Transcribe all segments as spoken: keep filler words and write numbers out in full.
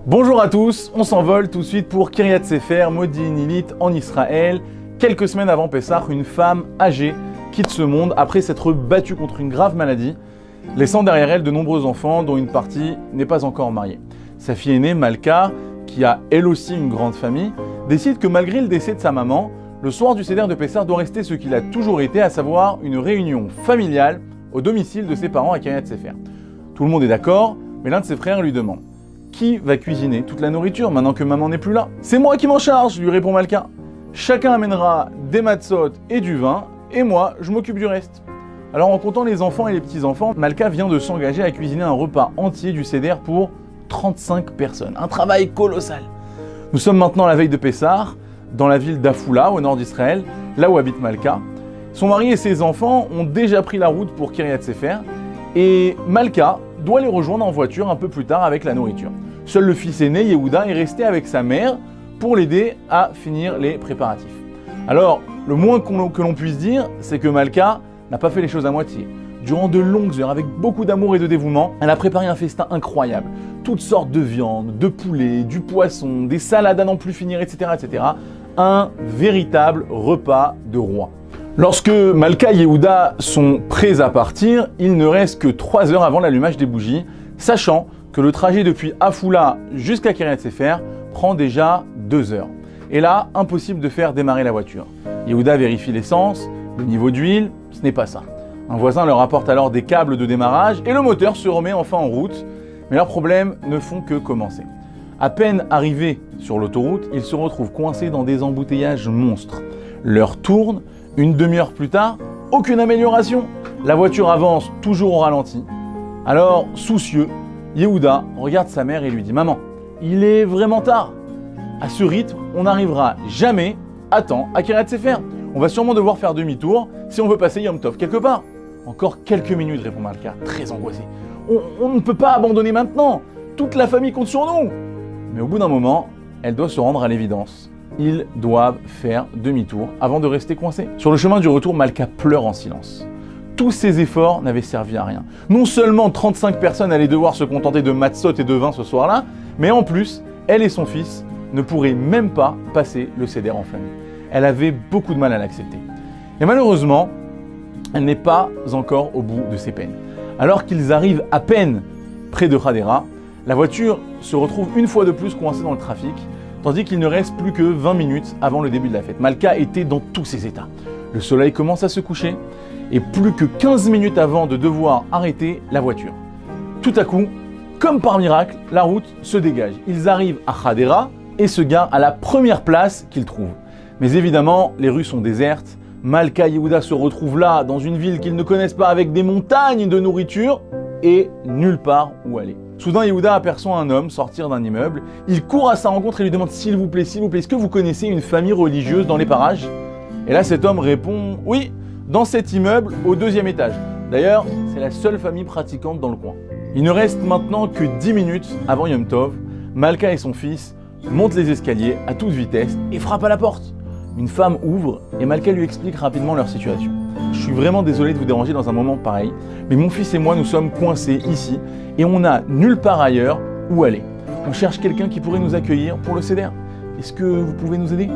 Bonjour à tous, on s'envole tout de suite pour Kiryat Sefer, Modi'in-Illit en Israël. Quelques semaines avant Pessah, une femme âgée quitte ce monde après s'être battue contre une grave maladie, laissant derrière elle de nombreux enfants dont une partie n'est pas encore mariée. Sa fille aînée, Malka, qui a elle aussi une grande famille, décide que malgré le décès de sa maman, le soir du Seder de Pessah doit rester ce qu'il a toujours été, à savoir une réunion familiale au domicile de ses parents à Kiryat Sefer. Tout le monde est d'accord, mais l'un de ses frères lui demande: qui va cuisiner toute la nourriture maintenant que maman n'est plus là? C'est moi qui m'en charge, lui répond Malka. Chacun amènera des matzot et du vin, et moi, je m'occupe du reste. Alors en comptant les enfants et les petits-enfants, Malka vient de s'engager à cuisiner un repas entier du Seder pour trente-cinq personnes. Un travail colossal. Nous sommes maintenant à la veille de Pessah, dans la ville d'Afula, au nord d'Israël, là où habite Malka. Son mari et ses enfants ont déjà pris la route pour Kiryat Sefer, et Malka doit les rejoindre en voiture un peu plus tard avec la nourriture. Seul le fils aîné, Yehuda, est resté avec sa mère pour l'aider à finir les préparatifs. Alors, le moins que l'on puisse dire, c'est que Malka n'a pas fait les choses à moitié. Durant de longues heures, avec beaucoup d'amour et de dévouement, elle a préparé un festin incroyable. Toutes sortes de viandes, de poulet, du poisson, des salades à n'en plus finir, et cetera, et cetera. Un véritable repas de roi. Lorsque Malka et Yehuda sont prêts à partir, il ne reste que trois heures avant l'allumage des bougies, sachant que le trajet depuis Afula jusqu'à Kiryat Sefer prend déjà deux heures. Et là, impossible de faire démarrer la voiture. Yehuda vérifie l'essence, le niveau d'huile, ce n'est pas ça. Un voisin leur apporte alors des câbles de démarrage et le moteur se remet enfin en route. Mais leurs problèmes ne font que commencer. À peine arrivés sur l'autoroute, ils se retrouvent coincés dans des embouteillages monstres. L'heure tourne, une demi-heure plus tard, aucune amélioration. La voiture avance toujours au ralenti. Alors, soucieux, Yehuda regarde sa mère et lui dit: « Maman, il est vraiment tard. À ce rythme, on n'arrivera jamais à temps à Kiryat Sefer. On va sûrement devoir faire demi-tour si on veut passer Yom Tov quelque part. » Encore quelques minutes, répond Malka, très angoissé. On, on ne peut pas abandonner maintenant. Toute la famille compte sur nous. Mais au bout d'un moment, elle doit se rendre à l'évidence. Ils doivent faire demi-tour avant de rester coincés. Sur le chemin du retour, Malka pleure en silence. Tous ces efforts n'avaient servi à rien. Non seulement trente-cinq personnes allaient devoir se contenter de matzot et de vin ce soir-là, mais en plus, elle et son fils ne pourraient même pas passer le Seder en famille. Elle avait beaucoup de mal à l'accepter. Et malheureusement, elle n'est pas encore au bout de ses peines. Alors qu'ils arrivent à peine près de Hadera, la voiture se retrouve une fois de plus coincée dans le trafic, tandis qu'il ne reste plus que vingt minutes avant le début de la fête. Malka était dans tous ses états. Le soleil commence à se coucher, et plus que quinze minutes avant de devoir arrêter la voiture. Tout à coup, comme par miracle, la route se dégage. Ils arrivent à Hadera et se garent à la première place qu'ils trouvent. Mais évidemment, les rues sont désertes. Malka et Yehuda se retrouvent là, dans une ville qu'ils ne connaissent pas, avec des montagnes de nourriture et nulle part où aller. Soudain, Yehuda aperçoit un homme sortir d'un immeuble. Il court à sa rencontre et lui demande: « S'il vous plaît, s'il vous plaît, est-ce que vous connaissez une famille religieuse dans les parages ?» Et là, cet homme répond: « Oui, dans cet immeuble au deuxième étage. D'ailleurs, c'est la seule famille pratiquante dans le coin. » Il ne reste maintenant que dix minutes avant Yom Tov. Malka et son fils montent les escaliers à toute vitesse et frappent à la porte. Une femme ouvre et Malka lui explique rapidement leur situation. « Je suis vraiment désolé de vous déranger dans un moment pareil, mais mon fils et moi nous sommes coincés ici et on n'a nulle part ailleurs où aller. On cherche quelqu'un qui pourrait nous accueillir pour le Seder. Est-ce que vous pouvez nous aider ?»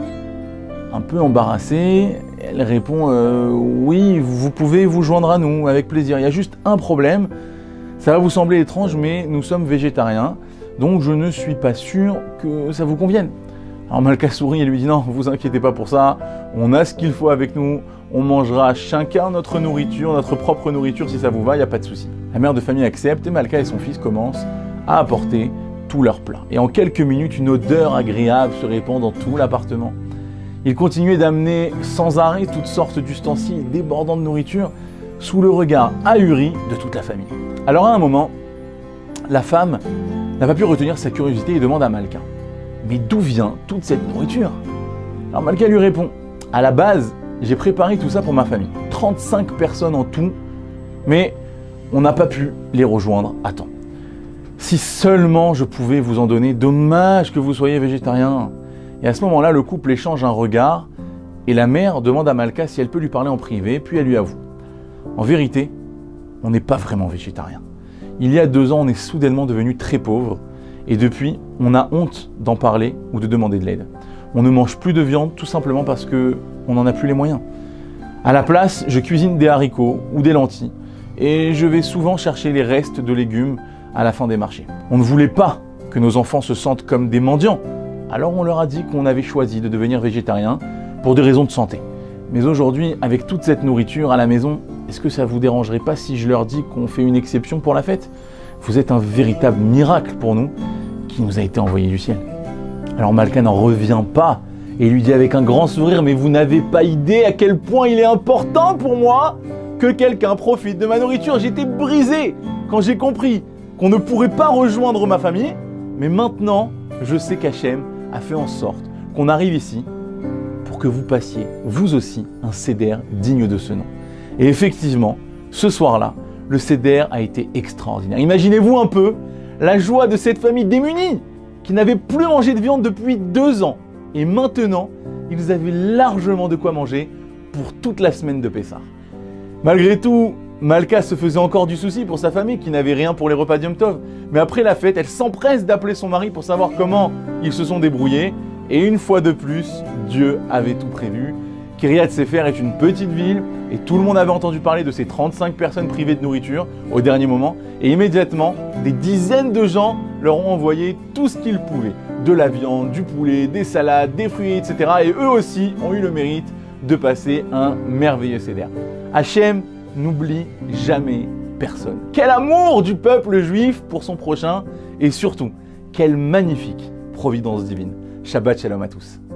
Un peu embarrassée, elle répond euh, « Oui, vous pouvez vous joindre à nous, avec plaisir. Il y a juste un problème. Ça va vous sembler étrange, mais nous sommes végétariens, donc je ne suis pas sûr que ça vous convienne. » Alors Malka sourit et lui dit: « Non, vous inquiétez pas pour ça. On a ce qu'il faut avec nous. On mangera chacun notre nourriture, notre propre nourriture si ça vous va, il n'y a pas de souci. » La mère de famille accepte et Malka et son fils commencent à apporter tous leurs plats. Et en quelques minutes, une odeur agréable se répand dans tout l'appartement. Ils continuaient d'amener sans arrêt toutes sortes d'ustensiles débordant de nourriture sous le regard ahuri de toute la famille. Alors à un moment, la femme n'a pas pu retenir sa curiosité et demande à Malka: « Mais d'où vient toute cette nourriture ?» Alors Malka lui répond: « À la base, j'ai préparé tout ça pour ma famille. trente-cinq personnes en tout, mais on n'a pas pu les rejoindre à temps. Si seulement je pouvais vous en donner, dommage que vous soyez végétarien. » Et à ce moment-là, le couple échange un regard et la mère demande à Malka si elle peut lui parler en privé, puis elle lui avoue: « En vérité, on n'est pas vraiment végétarien. Il y a deux ans, on est soudainement devenu très pauvres Et depuis, on a honte d'en parler ou de demander de l'aide. On ne mange plus de viande tout simplement parce qu'on n'en a plus les moyens. À la place, je cuisine des haricots ou des lentilles et je vais souvent chercher les restes de légumes à la fin des marchés. On ne voulait pas que nos enfants se sentent comme des mendiants, alors on leur a dit qu'on avait choisi de devenir végétarien pour des raisons de santé. Mais aujourd'hui, avec toute cette nourriture à la maison, est-ce que ça vous dérangerait pas si je leur dis qu'on fait une exception pour la fête? Vous êtes un véritable miracle pour nous qui nous a été envoyé du ciel. Alors Malka n'en revient pas et lui dit avec un grand sourire « Mais vous n'avez pas idée à quel point il est important pour moi que quelqu'un profite de ma nourriture. J'étais brisé quand j'ai compris qu'on ne pourrait pas rejoindre ma famille, mais maintenant, je sais qu'Hachem a fait en sorte qu'on arrive ici pour que vous passiez, vous aussi, un seder digne de ce nom. » Et effectivement, ce soir-là, le seder a été extraordinaire. Imaginez-vous un peu la joie de cette famille démunie qui n'avait plus mangé de viande depuis deux ans. Et maintenant, ils avaient largement de quoi manger pour toute la semaine de Pessah. Malgré tout, Malka se faisait encore du souci pour sa famille qui n'avait rien pour les repas d'Yom Tov. Mais après la fête, elle s'empresse d'appeler son mari pour savoir comment ils se sont débrouillés. Et une fois de plus, Dieu avait tout prévu. Kiryat Sefer est une petite ville et tout le monde avait entendu parler de ces trente-cinq personnes privées de nourriture au dernier moment. Et immédiatement, des dizaines de gens leur ont envoyé tout ce qu'ils pouvaient. De la viande, du poulet, des salades, des fruits, et cetera. Et eux aussi ont eu le mérite de passer un merveilleux seder. Hachem n'oublie jamais personne. Quel amour du peuple juif pour son prochain et surtout, quelle magnifique providence divine. Shabbat shalom à tous.